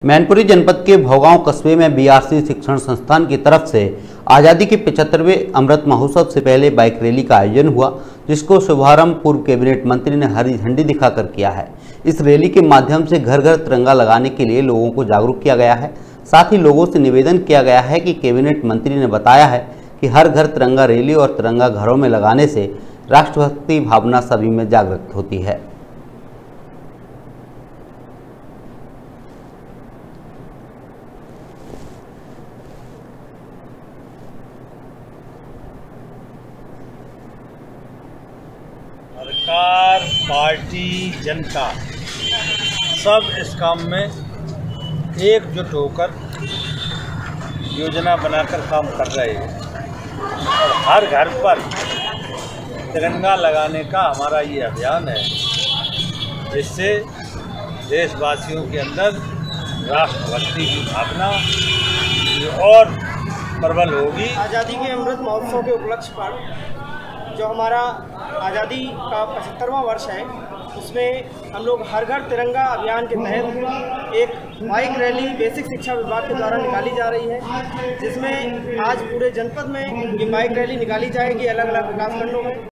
मैनपुरी जनपद के भोगांव कस्बे में बीआरसी शिक्षण संस्थान की तरफ से आज़ादी के 75वें अमृत महोत्सव से पहले बाइक रैली का आयोजन हुआ, जिसको शुभारंभ पूर्व कैबिनेट मंत्री ने हरी झंडी दिखाकर किया है। इस रैली के माध्यम से घर घर तिरंगा लगाने के लिए लोगों को जागरूक किया गया है। साथ ही लोगों से निवेदन किया गया है कि कैबिनेट मंत्री ने बताया है कि हर घर तिरंगा रैली और तिरंगा घरों में लगाने से राष्ट्रभक्ति भावना सभी में जागृत होती है। सरकार, पार्टी, जनता सब इस काम में एकजुट होकर योजना बनाकर काम कर रहे हैं और हर घर पर तिरंगा लगाने का हमारा ये अभियान है, जिससे देशवासियों के अंदर राष्ट्रभक्ति की भावना और प्रबल होगी। आज़ादी के अमृत महोत्सव के उपलक्ष्य पर जो हमारा आज़ादी का 75वां वर्ष है, उसमें हम लोग हर घर तिरंगा अभियान के तहत एक बाइक रैली बेसिक शिक्षा विभाग के द्वारा निकाली जा रही है, जिसमें आज पूरे जनपद में ये बाइक रैली निकाली जाएगी अलग अलग विकास खंडों में।